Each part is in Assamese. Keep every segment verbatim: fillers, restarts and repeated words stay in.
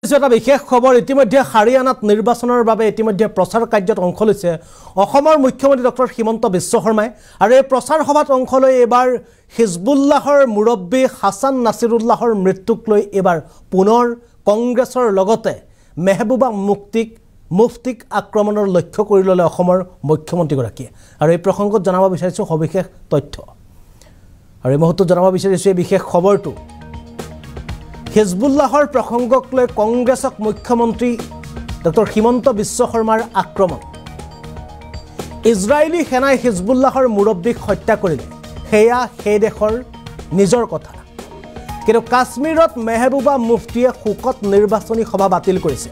দিছো এটা বিশেষ খবৰ ইতিমধ্যে হাৰিয়ানাত নিৰ্বাচনৰ বাবে ইতিমধ্যে প্ৰচাৰ কাৰ্যত অংশ লৈছে অসমৰ মুখ্যমন্ত্ৰী ডক্টৰ হিমন্ত বিশ্ব শৰ্মাই আৰু এই প্ৰচাৰ সভাত অংশ লৈ এবাৰ হিজবুল্লাহৰ মুৰব্বী হাছান নাছিৰুল্লাহৰ মৃত্যুক লৈ এবাৰ পুনৰ কংগ্ৰেছৰ লগতে মেহবুবা মুফতিক মুফতিক আক্ৰমণৰ লক্ষ্য কৰি ললে অসমৰ মুখ্যমন্ত্ৰীগৰাকীয়ে আৰু এই প্ৰসংগত জনাব বিচাৰিছো সবিশেষ তথ্য আৰু এই মুহূৰ্তত জনাব বিচাৰিছো এই বিশেষ খবৰটো হিজবুল্লাহৰ প্ৰসংগক লৈ কংগ্ৰেছক মুখ্যমন্ত্ৰী ডক্টৰ হিমন্ত বিশ্ব শৰ্মাৰ আক্ৰমণ ইজৰাইলী সেনাই হিজবুল্লাহৰ মুৰব্বীক হত্যা কৰিলে হেয়া সেই দেশৰ নিজৰ কথা কিন্তু কাশ্মীৰত মেহবুবা মুফতিয়ে শোকত নিৰ্বাচনী সভা বাতিল কৰিছে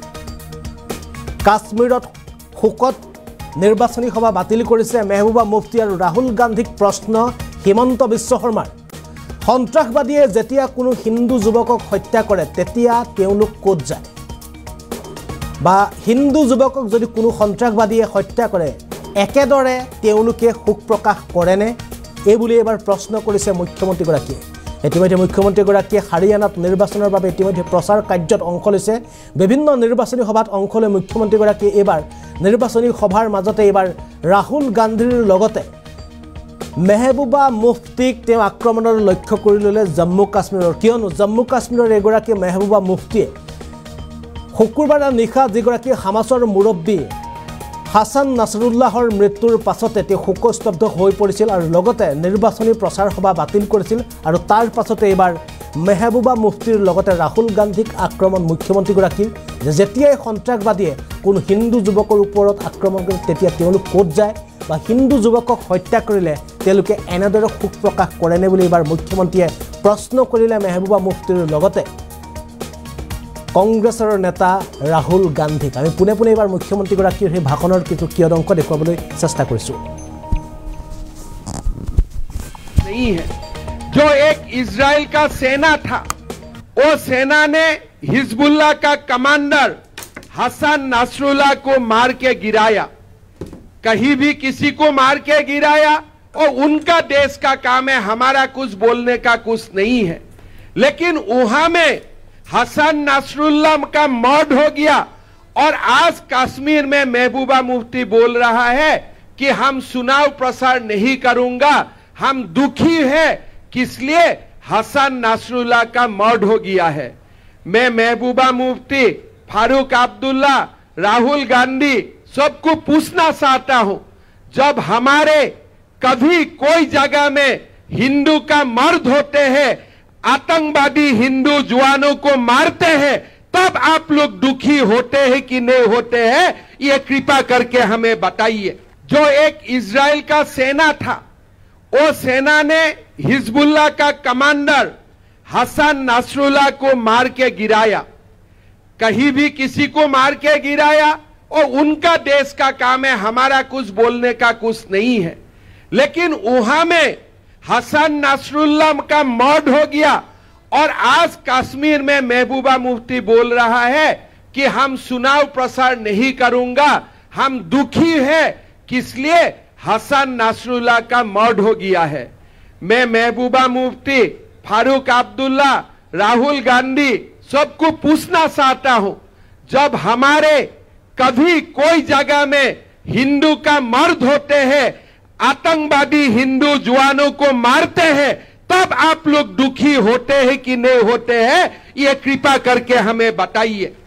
কাশ্মীৰত শোকত নিৰ্বাচনী সভা বাতিল কৰিছে মেহবুবা মুফতি আৰু ৰাহুল গান্ধীক প্ৰশ্ন হিমন্ত বিশ্ব শৰ্মাৰ সন্ত্ৰাসবাদীয়ে যেতিয়া কোনো হিন্দু যুৱকক হত্যা কৰে তেতিয়া তেওঁলোক ক'ত যায় বা হিন্দু যুৱকক যদি কোনো সন্ত্ৰাসবাদীয়ে হত্যা কৰে একেদৰে তেওঁলোকে শোক প্ৰকাশ কৰেনে এই বুলি এবাৰ প্ৰশ্ন কৰিছে মুখ্যমন্ত্ৰীগৰাকীয়ে ইতিমধ্যে মুখ্যমন্ত্ৰীগৰাকীয়ে হাৰিয়ানাত নিৰ্বাচনৰ বাবে ইতিমধ্যে প্ৰচাৰ কাৰ্যত অংশ লৈছে বিভিন্ন নিৰ্বাচনী সভাত অংশ লৈ মুখ্যমন্ত্ৰীগৰাকীয়ে এবাৰ নিৰ্বাচনী সভাৰ মাজতে এবাৰ ৰাহুল গান্ধীৰ লগতে মেহবুবা মুফতিক তেওঁ আক্ৰমণৰ লক্ষ্য কৰি ললে জম্মু কাশ্মীৰৰ কিয়নো জম্মু কাশ্মীৰৰ এগৰাকী মেহবুবা মুফতিয়ে শুকুৰবাৰ নিশা যিগৰাকী হামাছৰ মুৰব্বী হাছান নাছিৰুল্লাহৰ মৃত্যুৰ পাছতে তেওঁ শোকস্তব্ধ হৈ পৰিছিল আৰু লগতে নিৰ্বাচনী প্ৰচাৰ সভা বাতিল কৰিছিল আৰু তাৰ পাছতে এবাৰ মেহবুবা মুফতিৰ লগতে ৰাহুল গান্ধীক আক্ৰমণ মুখ্যমন্ত্ৰীগৰাকীৰ যে যেতিয়াই সন্ত্ৰাসবাদীয়ে কোনো হিন্দু যুৱকৰ ওপৰত আক্ৰমণ কৰে তেতিয়া তেওঁলোক ক'ত যায় বা হিন্দু যুৱকক হত্যা কৰিলে তেওঁলোকে এনেদৰে শোক প্ৰকাশ কৰেনে বুলি এবাৰ মুখ্যমন্ত্ৰীয়ে প্ৰশ্ন কৰিলে মেহবুবা মুফতিৰ লগতে কংগ্ৰেছৰ নেতা ৰাহুল গান্ধীক আমি পুনে পুনে এবাৰ মুখ্যমন্ত্ৰীগৰাকীৰ সেই ভাষণৰ কিছু কিয়দ অংশ দেখুৱাবলৈ চেষ্টা কৰিছো नहीं है जो एक इजराइल का सेना था वो सेना ने हिजबुल्लाह का कमांडर हसन नासरुल्लाह को मार के गिराया कहीं भी किसी को मार के गिराया और उनका देश का काम है हमारा कुछ बोलने का कुछ नहीं है लेकिन वहां में हसन नासरुल्लाह का मर्डर हो गया और आज कश्मीर में महबूबा मुफ्ती बोल रहा है कि हम चुनाव प्रसार नहीं करूंगा हम दुखी है किसलिए हसन नासरुल्लाह का मर्डर हो गया है मैं महबूबा मुफ्ती फारूक अब्दुल्ला राहुल गांधी सबको पूछना चाहता हूं जब हमारे कभी कोई जगह में हिंदू का मर्द होते हैं आतंकवादी हिंदू जवानों को मारते हैं तब आप लोग दुखी होते हैं कि नहीं होते हैं ये कृपा करके हमें बताइए जो एक इजराइल का सेना था वो सेना ने हिजबुल्लाह का कमांडर हसन नासरुल्लाह को मार के गिराया कहीं भी किसी को मार के गिराया और उनका देश का काम है हमारा कुछ बोलने का कुछ नहीं है लेकिन वहां में हसन नासरुल्लाह का मर्डर हो गया और आज कश्मीर में महबूबा मुफ्ती बोल रहा है कि हम चुनाव प्रसार नहीं करूंगा हम दुखी है किसलिए हसन नासरुल्लाह का मर्डर हो गया है मैं महबूबा मुफ्ती फारूक अब्दुल्ला राहुल गांधी सबको पूछना चाहता हूं जब हमारे कभी कोई जगह में हिंदू का मर्द होते हैं आतंकवादी हिंदू जवानों को मारते हैं तब आप लोग दुखी होते हैं कि नहीं होते हैं ये कृपा करके हमें बताइए।